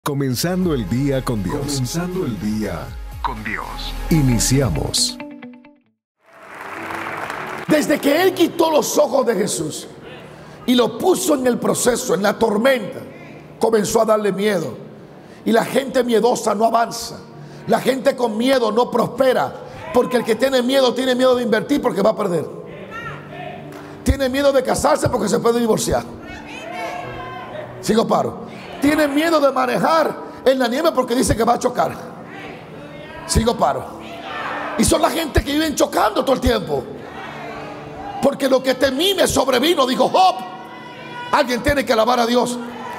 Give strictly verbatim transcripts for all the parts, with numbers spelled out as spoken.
Comenzando el día con Dios. Comenzando el día con Dios. Iniciamos. Desde que Él quitó los ojos de Jesús y lo puso en el proceso, en la tormenta, comenzó a darle miedo. Y la gente miedosa no avanza. La gente con miedo no prospera. Porque el que tiene miedo, tiene miedo de invertir porque va a perder. Tiene miedo de casarse porque se puede divorciar. Sigo paro. Tiene miedo de manejar en la nieve porque dice que va a chocar. Sigo paro. Y son la gente que viven chocando todo el tiempo. Porque lo que temí me sobrevino, dijo Job. Alguien tiene que alabar a Dios.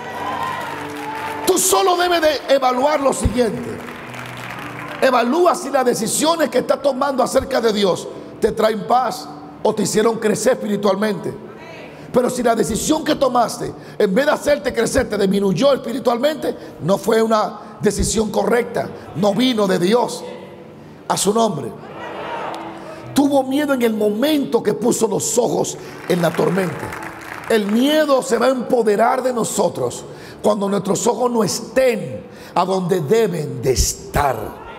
Tú solo debes de evaluar lo siguiente. Evalúa si las decisiones que estás tomando acerca de Dios te traen paz o te hicieron crecer espiritualmente. Pero si la decisión que tomaste, en vez de hacerte crecer, te disminuyó espiritualmente, no fue una decisión correcta. No vino de Dios. A su nombre. Tuvo miedo en el momento que puso los ojos en la tormenta. El miedo se va a empoderar de nosotros cuando nuestros ojos no estén a donde deben de estar.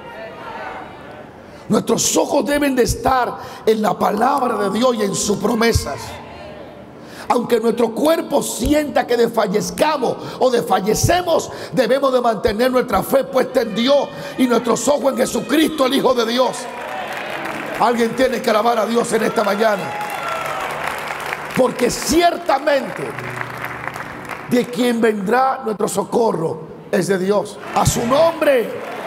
Nuestros ojos deben de estar en la palabra de Dios y en sus promesas. Aunque nuestro cuerpo sienta que desfallezcamos o desfallecemos, debemos de mantener nuestra fe puesta en Dios y nuestros ojos en Jesucristo, el Hijo de Dios. Alguien tiene que alabar a Dios en esta mañana. Porque ciertamente de quien vendrá nuestro socorro es de Dios. A su nombre.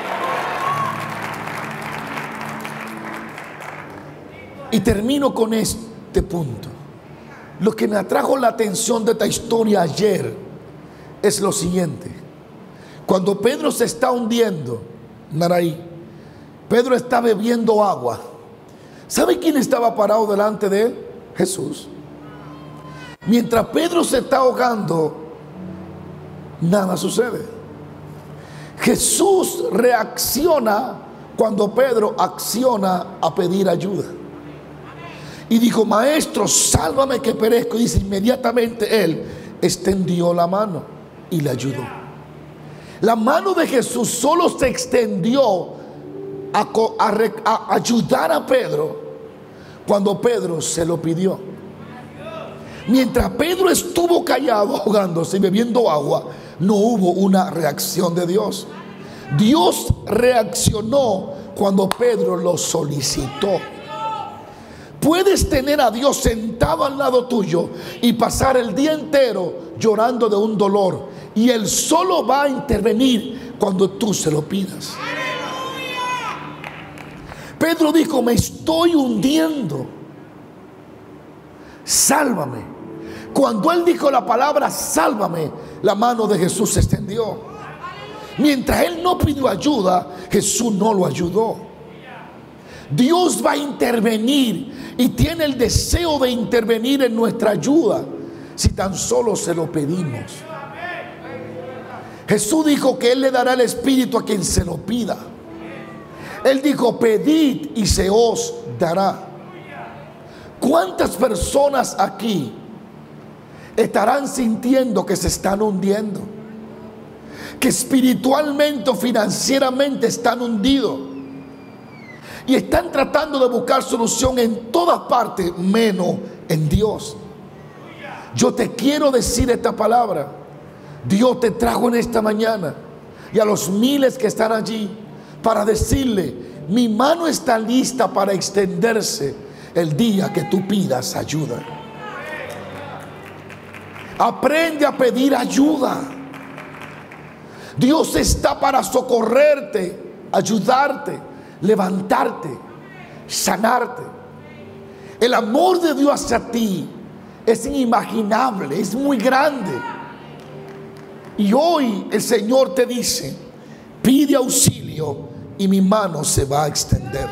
Y termino con este punto. Lo que me atrajo la atención de esta historia ayer es lo siguiente. Cuando Pedro se está hundiendo, Naraí, Pedro está bebiendo agua. ¿Sabe quién estaba parado delante de él? Jesús. Mientras Pedro se está ahogando, nada sucede. Jesús reacciona cuando Pedro acciona a pedir ayuda. Y dijo: maestro, sálvame que perezco. Y dice, inmediatamente él extendió la mano y le ayudó. La mano de Jesús solo se extendió a, a, a ayudar a Pedro cuando Pedro se lo pidió. Mientras Pedro estuvo callado, ahogándose y bebiendo agua, no hubo una reacción de Dios. Dios reaccionó cuando Pedro lo solicitó. Puedes tener a Dios sentado al lado tuyo y pasar el día entero llorando de un dolor, y Él solo va a intervenir cuando tú se lo pidas. Pedro dijo: me estoy hundiendo, sálvame. Cuando él dijo la palabra sálvame, la mano de Jesús se extendió. Mientras él no pidió ayuda, Jesús no lo ayudó. Dios va a intervenir y tiene el deseo de intervenir en nuestra ayuda si tan solo se lo pedimos. Jesús dijo que Él le dará el Espíritu a quien se lo pida. Él dijo: pedid y se os dará. ¿Cuántas personas aquí estarán sintiendo que se están hundiendo? Que espiritualmente o financieramente están hundidos. Y están tratando de buscar solución en todas partes, menos en Dios. Yo te quiero decir esta palabra. Dios te trajo en esta mañana, y a los miles que están allí, para decirle: mi mano está lista para extenderse el día que tú pidas ayuda. Aprende a pedir ayuda. Dios está para socorrerte, ayudarte, levantarte, sanarte. El amor de Dios hacia ti es inimaginable, es muy grande. Y hoy el Señor te dice: pide auxilio y mi mano se va a extender.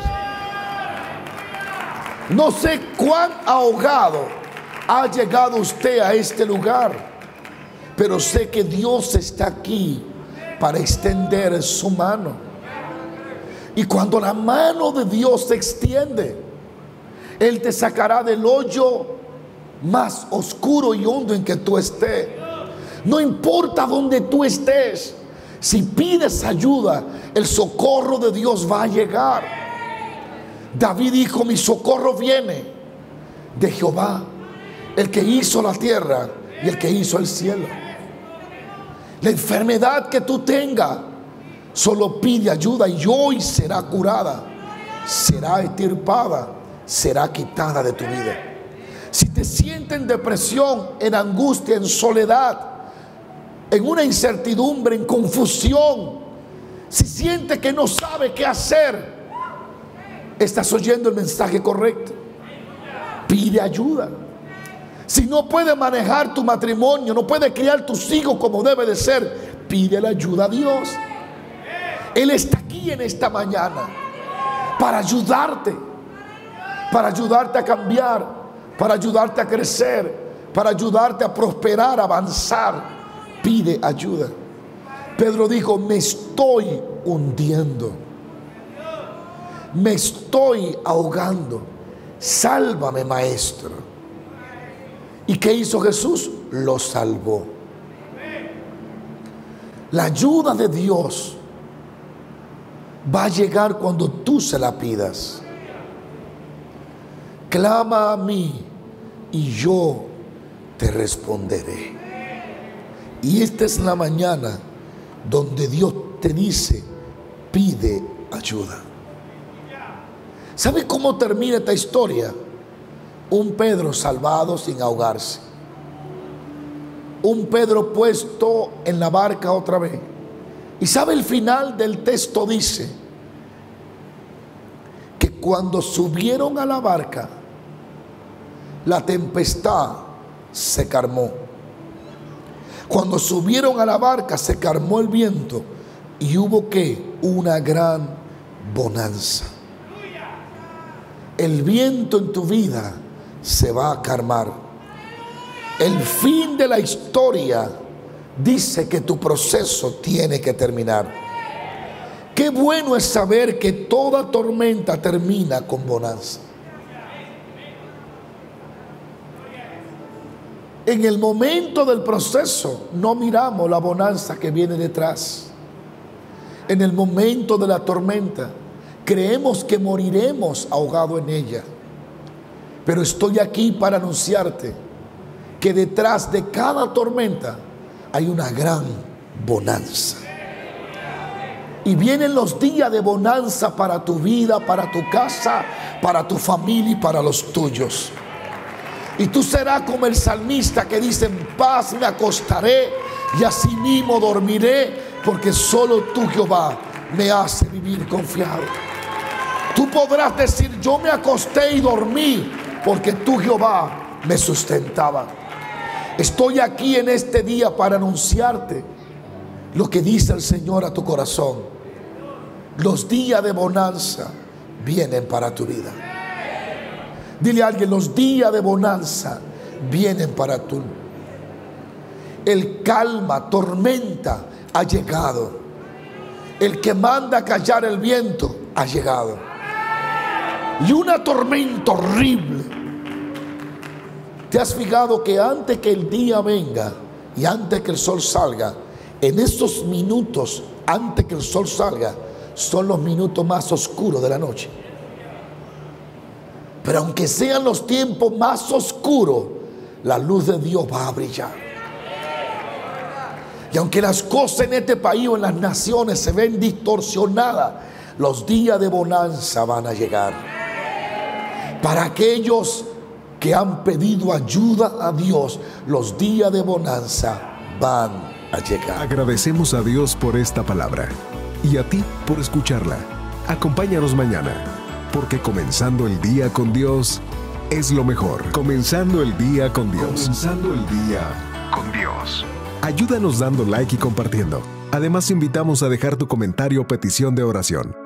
No sé cuán ahogado ha llegado usted a este lugar, pero sé que Dios está aquí para extender su mano. Y cuando la mano de Dios se extiende, Él te sacará del hoyo más oscuro y hondo en que tú estés. No importa dónde tú estés, Si pides ayuda, el socorro de Dios va a llegar. David dijo: mi socorro viene de Jehová, el que hizo la tierra y el que hizo el cielo. La enfermedad que tú tengas, solo pide ayuda y hoy será curada, será extirpada, será quitada de tu vida. Si te sientes en depresión, en angustia, en soledad, en una incertidumbre, en confusión, si sientes que no sabes qué hacer, estás oyendo el mensaje correcto. Pide ayuda. Si no puedes manejar tu matrimonio, no puedes criar tus hijos como debe de ser, pide la ayuda a Dios. Él está aquí en esta mañana para ayudarte, para ayudarte a cambiar, para ayudarte a crecer, para ayudarte a prosperar, a avanzar. Pide ayuda. Pedro dijo: me estoy hundiendo, me estoy ahogando, sálvame, maestro. ¿Y qué hizo Jesús? Lo salvó. La ayuda de Dios va a llegar cuando tú se la pidas. Clama a mí y yo te responderé. Y esta es la mañana donde Dios te dice: pide ayuda. ¿Sabe cómo termina esta historia? Un Pedro salvado sin ahogarse. Un Pedro puesto en la barca otra vez. Y sabe, el final del texto dice que cuando subieron a la barca, la tempestad se calmó. Cuando subieron a la barca, se calmó el viento y hubo que una gran bonanza. El viento en tu vida se va a calmar. El fin de la historia dice que tu proceso tiene que terminar. Qué bueno es saber que toda tormenta termina con bonanza. En el momento del proceso no miramos la bonanza que viene detrás. En el momento de la tormenta creemos que moriremos ahogados en ella. Pero estoy aquí para anunciarte que detrás de cada tormenta hay una gran bonanza. Y vienen los días de bonanza para tu vida, para tu casa, para tu familia y para los tuyos. Y tú serás como el salmista que dice: en paz me acostaré y asimismo dormiré, porque solo tú, Jehová, me hace vivir confiado. Tú podrás decir: yo me acosté y dormí, porque tú, Jehová, me sustentaba. Estoy aquí en este día para anunciarte lo que dice el Señor a tu corazón. Los días de bonanza vienen para tu vida. Dile a alguien: los días de bonanza vienen para tú. El calma, tormenta ha llegado. El que manda a callar el viento ha llegado. Y una tormenta horrible. ¿Te has fijado que antes que el día venga y antes que el sol salga, en esos minutos antes que el sol salga, son los minutos más oscuros de la noche? Pero aunque sean los tiempos más oscuros, la luz de Dios va a brillar. Y aunque las cosas en este país o en las naciones se ven distorsionadas, los días de bonanza van a llegar. Para aquellos que han pedido ayuda a Dios, los días de bonanza van a llegar. Agradecemos a Dios por esta palabra y a ti por escucharla. Acompáñanos mañana, porque comenzando el día con Dios es lo mejor. Comenzando el día con Dios. Comenzando el día con Dios. Ayúdanos dando like y compartiendo. Además, invitamos a dejar tu comentario o petición de oración.